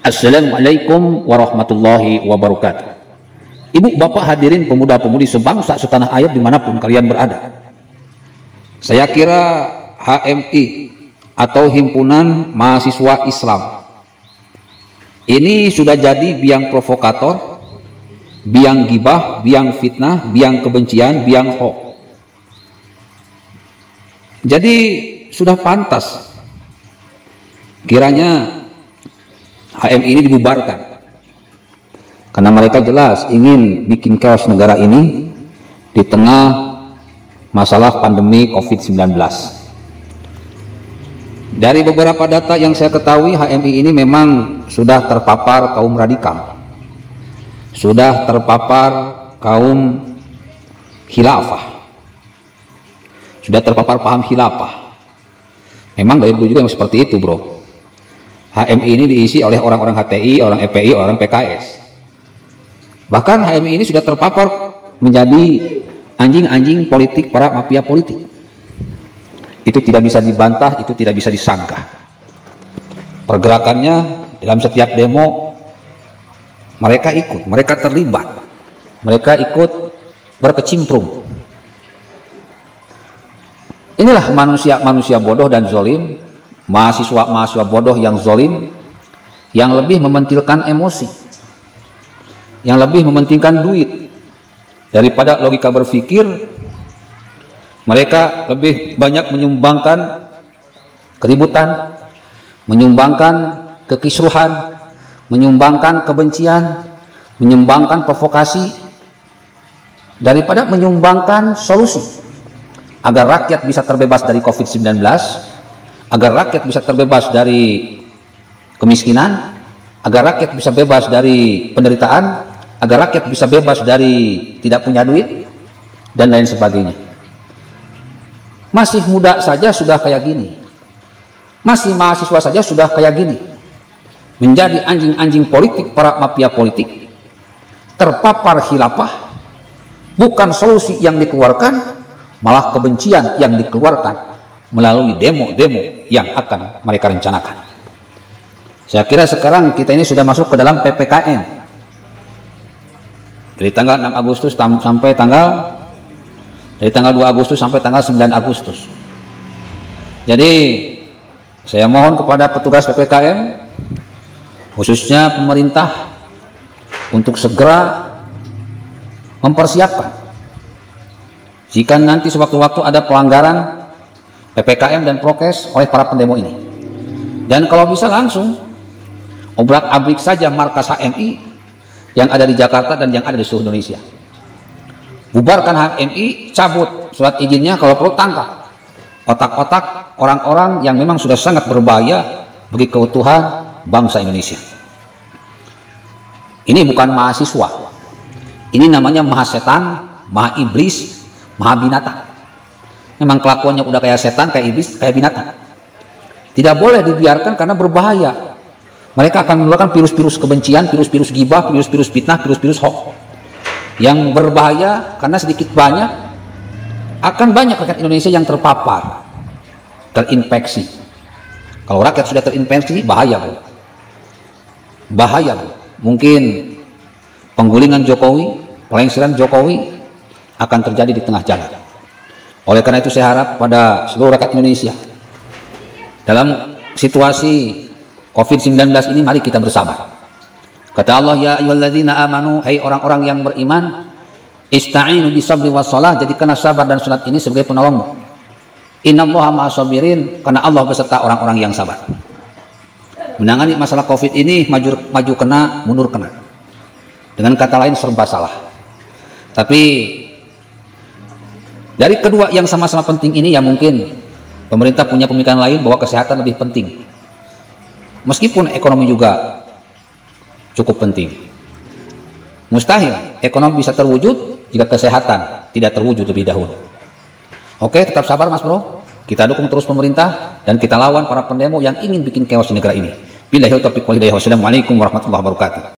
Assalamualaikum warahmatullahi wabarakatuh. Ibu, bapak, hadirin pemuda-pemudi sebangsa setanah air dimanapun kalian berada. Saya kira HMI atau Himpunan Mahasiswa Islam ini sudah jadi biang provokator, biang gibah, biang fitnah, biang kebencian, biang hoax. Jadi sudah pantas kiranya HMI ini dibubarkan, karena mereka jelas ingin bikin chaos negara ini di tengah masalah pandemi COVID-19. Dari beberapa data yang saya ketahui, HMI ini memang sudah terpapar kaum radikal, sudah terpapar kaum khilafah, sudah terpapar paham khilafah. Memang dari dulu juga yang seperti itu, bro. HMI ini diisi oleh orang-orang HTI, orang FPI, orang PKS. Bahkan HMI ini sudah terpapar menjadi anjing-anjing politik para mafia politik. Itu tidak bisa dibantah, itu tidak bisa disanggah. Pergerakannya dalam setiap demo mereka ikut, mereka terlibat, mereka ikut berkecimpung. Inilah manusia-manusia bodoh dan zolim, mahasiswa-mahasiswa bodoh yang zolim, yang lebih mementingkan emosi, yang lebih mementingkan duit daripada logika berpikir. Mereka lebih banyak menyumbangkan keributan, menyumbangkan kekisruhan, menyumbangkan kebencian, menyumbangkan provokasi, daripada menyumbangkan solusi agar rakyat bisa terbebas dari COVID-19, agar rakyat bisa terbebas dari kemiskinan, agar rakyat bisa bebas dari penderitaan, agar rakyat bisa bebas dari tidak punya duit, dan lain sebagainya. Masih muda saja sudah kayak gini, masih mahasiswa saja sudah kayak gini, menjadi anjing-anjing politik para mafia politik, terpapar khilafah. Bukan solusi yang dikeluarkan, malah kebencian yang dikeluarkan melalui demo-demo yang akan mereka rencanakan. Saya kira sekarang kita ini sudah masuk ke dalam PPKM dari tanggal 6 Agustus sampai dari tanggal 2 Agustus sampai tanggal 9 Agustus. Jadi saya mohon kepada petugas PPKM, khususnya pemerintah, untuk segera mempersiapkan jika nanti sewaktu-waktu ada pelanggaran PPKM dan prokes oleh para pendemo ini. Dan kalau bisa langsung obrak-abrik saja markas HMI yang ada di Jakarta dan yang ada di seluruh Indonesia. Bubarkan HMI, cabut surat izinnya, kalau perlu tangkap otak-otak orang-orang yang memang sudah sangat berbahaya bagi keutuhan bangsa Indonesia. Ini bukan mahasiswa, ini namanya maha setan, maha iblis, maha binatang. Memang kelakuannya udah kayak setan, kayak iblis, kayak binatang. Tidak boleh dibiarkan karena berbahaya. Mereka akan mengeluarkan virus-virus kebencian, virus-virus gibah, virus-virus fitnah, virus-virus hoax yang berbahaya, karena sedikit banyak akan banyak rakyat Indonesia yang terpapar, terinfeksi. Kalau rakyat sudah terinfeksi, bahaya, bro. Bahaya, bro. Mungkin penggulingan Jokowi, pelengseran Jokowi akan terjadi di tengah jalan. Oleh karena itu saya harap pada seluruh rakyat Indonesia, dalam situasi COVID-19 ini mari kita bersabar. Kata Allah, ya ayyuhalladzina amanu, hai orang-orang yang beriman, ista'inu bisabri wassalah, jadikanlah sabar dan salat ini sebagai penolongmu. Innallaha ma'as-sabirin, karena Allah beserta orang-orang yang sabar. Menangani masalah COVID ini maju kena, mundur kena. Dengan kata lain serba salah. Tapi dari kedua yang sama-sama penting ini, ya mungkin pemerintah punya pemikiran lain bahwa kesehatan lebih penting. Meskipun ekonomi juga cukup penting. Mustahil ekonomi bisa terwujud jika kesehatan tidak terwujud lebih dahulu. Oke, tetap sabar Mas Bro. Kita dukung terus pemerintah dan kita lawan para pendemo yang ingin bikin chaos di negara ini. Billahi taufiq wal hidayah. Wassalamualaikum warahmatullahi wabarakatuh.